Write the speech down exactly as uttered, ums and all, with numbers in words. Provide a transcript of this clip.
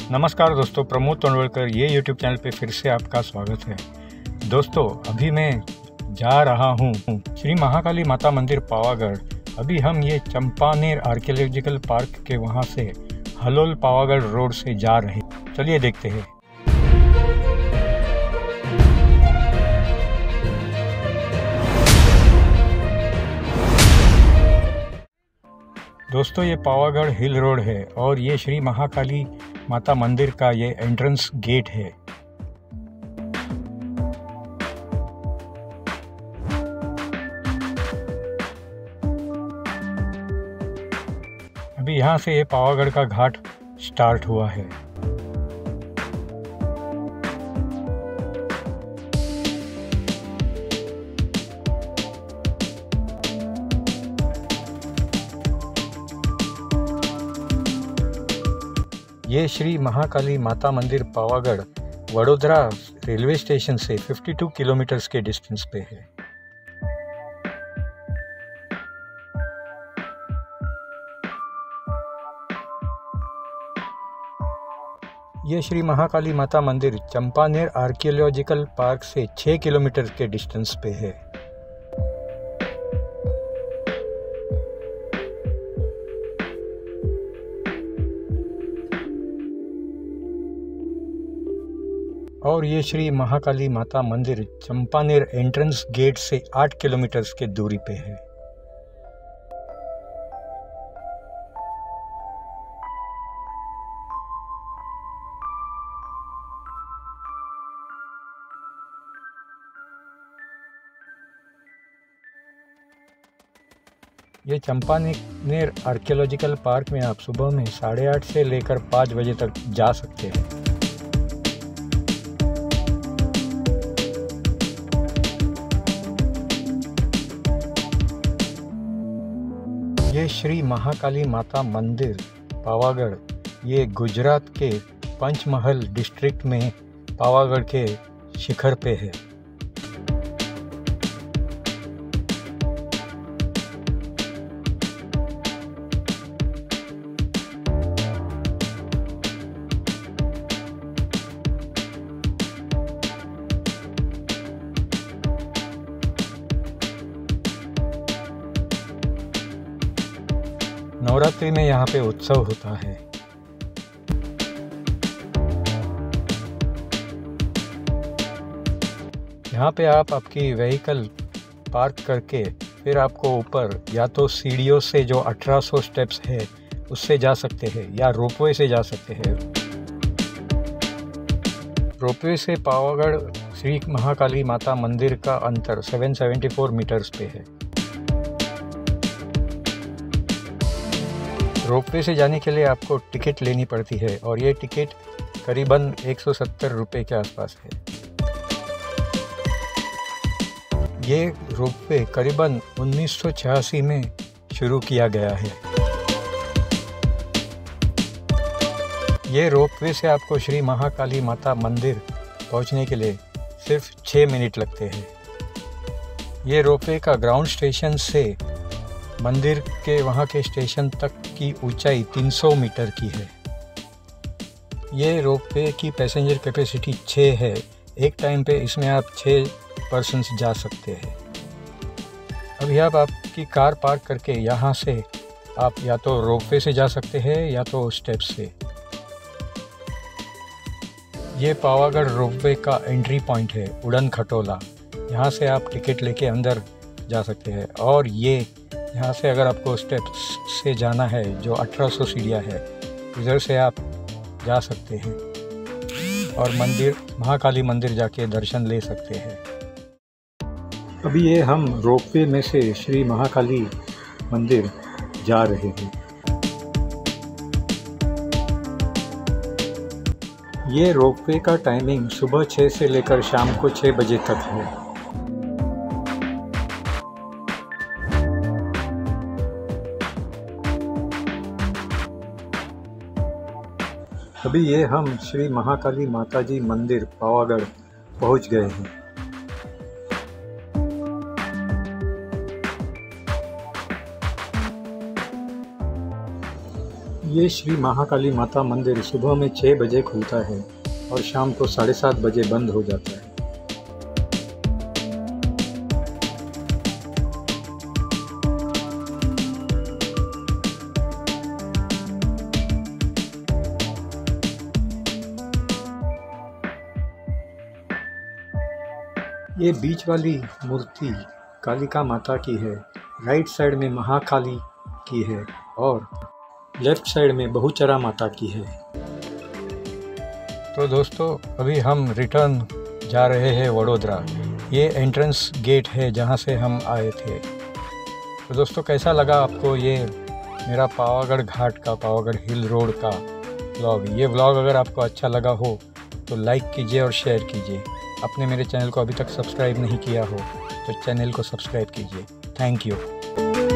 नमस्कार दोस्तों, प्रमोद तोंडवलकर ये यूट्यूब चैनल पे फिर से आपका स्वागत है। दोस्तों, अभी मैं जा रहा हूँ श्री महाकाली माता मंदिर पावागढ़। अभी हम ये चंपानेर आर्कियोलॉजिकल पार्क के वहाँ से हलोल पावागढ़ रोड से जा रहे हैं। चलिए देखते हैं। दोस्तों, ये पावागढ़ हिल रोड है और ये श्री महाकाली माता मंदिर का ये एंट्रेंस गेट है। अभी यहाँ से ये पावागढ़ का घाट स्टार्ट हुआ है। ये श्री महाकाली माता मंदिर पावागढ़ वडोदरा रेलवे स्टेशन से बावन किलोमीटर्स के डिस्टेंस पे है। ये श्री महाकाली माता मंदिर चंपानेर आर्कियोलॉजिकल पार्क से छह किलोमीटर के डिस्टेंस पे है। और ये श्री महाकाली माता मंदिर चंपानेर एंट्रेंस गेट से आठ किलोमीटर के दूरी पे है। ये चंपानेर आर्कियोलॉजिकल पार्क में आप सुबह में साढ़े आठ से लेकर पाँच बजे तक जा सकते हैं। ये श्री महाकाली माता मंदिर पावागढ़ ये गुजरात के पंचमहल डिस्ट्रिक्ट में पावागढ़ के शिखर पे है। नवरात्रि में यहाँ पे उत्सव होता है। यहाँ पे आप आपकी व्हीकल पार्क करके फिर आपको ऊपर या तो सीढ़ियों से जो अठारह सौ स्टेप्स है उससे जा सकते हैं या रोपवे से जा सकते हैं। रोपवे से पावागढ़ श्री महाकाली माता मंदिर का अंतर सात सौ चौहत्तर मीटर्स पे है। रोपवे से जाने के लिए आपको टिकट लेनी पड़ती है और ये टिकट करीबन एक सौ सत्तर रुपये के आसपास है। ये रोपवे करीबन उन्नीस सौ छियासी में शुरू किया गया है। ये रोपवे से आपको श्री महाकाली माता मंदिर पहुंचने के लिए सिर्फ छः मिनट लगते हैं। ये रोपवे का ग्राउंड स्टेशन से मंदिर के वहाँ के स्टेशन तक की ऊंचाई तीन सौ मीटर की है। ये रोपवे की पैसेंजर कैपेसिटी छः है। एक टाइम पे इसमें आप छः पर्सन्स जा सकते हैं। अभी आप आपकी कार पार्क करके यहाँ से आप या तो रोपवे से जा सकते हैं या तो स्टेप्स से। ये पावागढ़ रोपवे का एंट्री पॉइंट है उड़न खटोला। यहाँ से आप टिकट लेके अंदर जा सकते हैं और ये यहाँ से अगर आपको स्टेप्स से जाना है जो अठारह सौ सीढ़ियाँ है इधर से आप जा सकते हैं और मंदिर महाकाली मंदिर जाके दर्शन ले सकते हैं। अभी ये हम रोपवे में से श्री महाकाली मंदिर जा रहे हैं। ये रोपवे का टाइमिंग सुबह छः से लेकर शाम को छः बजे तक है। अभी ये हम श्री महाकाली माताजी मंदिर पावागढ़ पहुंच गए हैं। ये श्री महाकाली माता मंदिर सुबह में छः बजे खुलता है और शाम को साढ़े सात बजे बंद हो जाता है। ये बीच वाली मूर्ति कालिका माता की है, राइट साइड में महाकाली की है और लेफ्ट साइड में बहुचरा माता की है। तो दोस्तों अभी हम रिटर्न जा रहे हैं वडोदरा। ये एंट्रेंस गेट है जहाँ से हम आए थे। तो दोस्तों कैसा लगा आपको ये मेरा पावागढ़ घाट का, पावागढ़ हिल रोड का व्लॉग? ये व्लॉग अगर आपको अच्छा लगा हो तो लाइक कीजिए और शेयर कीजिए। आपने मेरे चैनल को अभी तक सब्सक्राइब नहीं किया हो तो चैनल को सब्सक्राइब कीजिए। Thank you.